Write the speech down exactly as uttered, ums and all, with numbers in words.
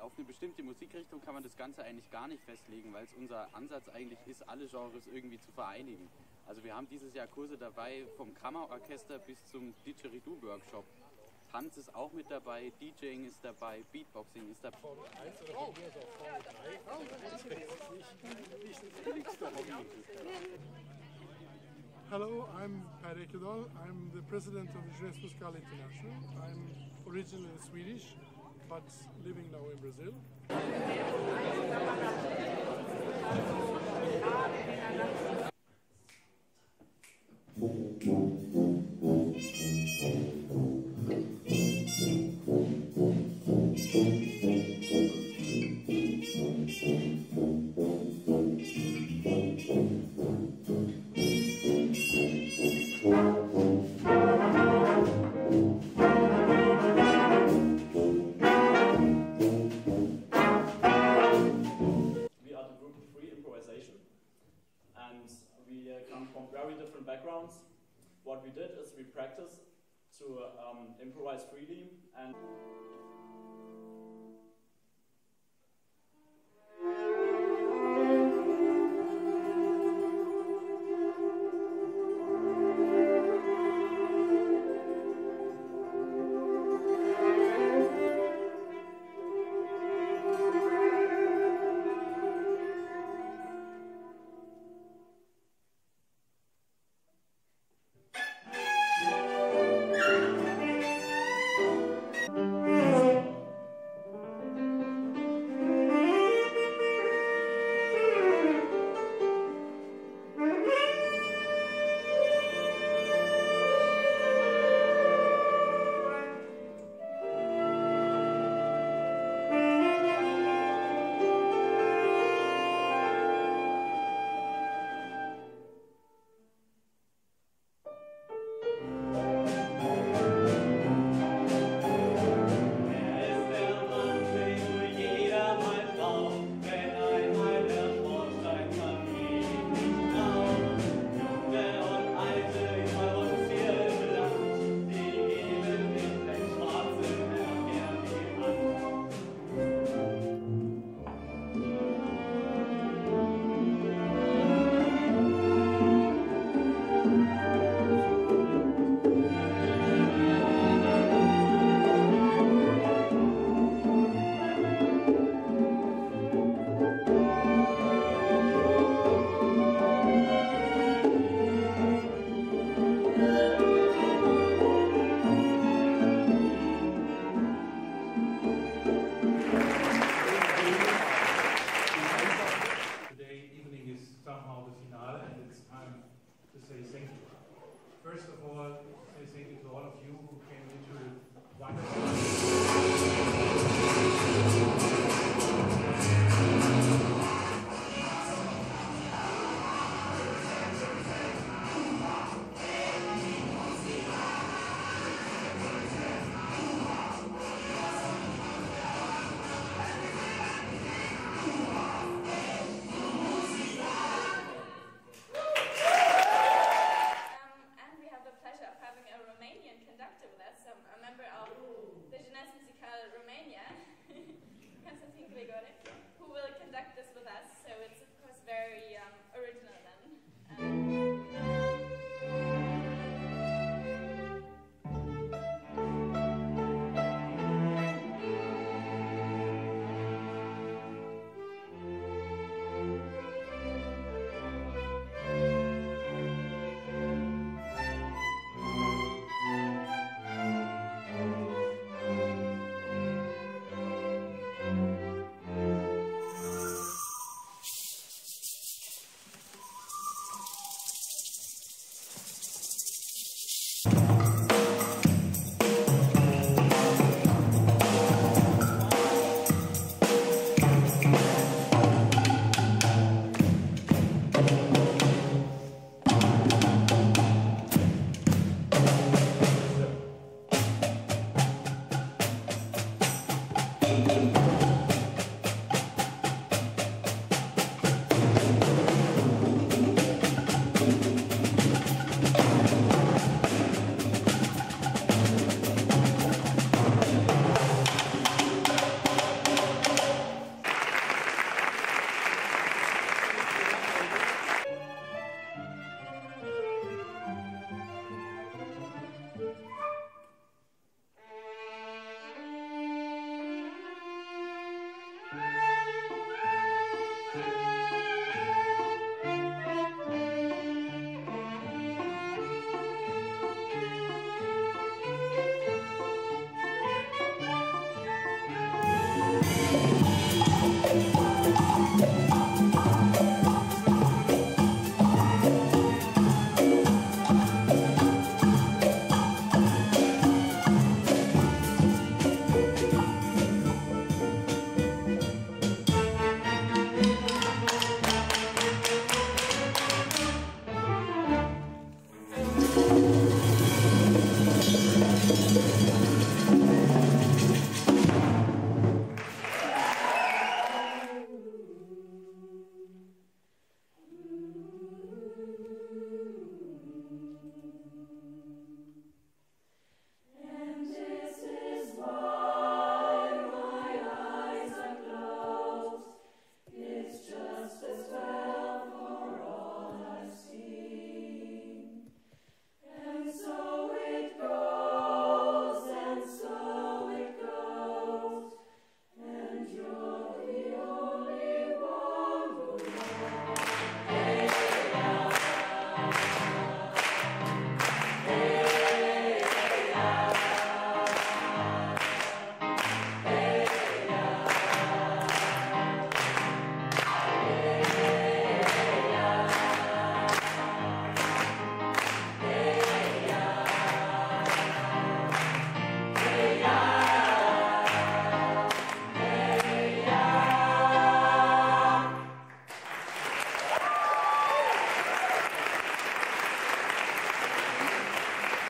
auf eine bestimmte Musikrichtung kann man das Ganze eigentlich gar nicht festlegen, weil es unser Ansatz eigentlich ist, alle Genres irgendwie zu vereinigen. Also wir haben dieses Jahr Kurse dabei, vom Kammerorchester bis zum Didgeridoo-Workshop. Tanz ist auch mit dabei, DJing ist dabei, Beatboxing ist dabei. Von eins oder von mir aus auch Formel drei. Das ist nicht das billigste Hobby. Hello, I'm Per Ekedal. I'm the president of Jeunesse Musicale International. I'm originally Swedish, but living now in Brazil. And we uh, come from very different backgrounds. What we did is we practiced to um, improvise freely and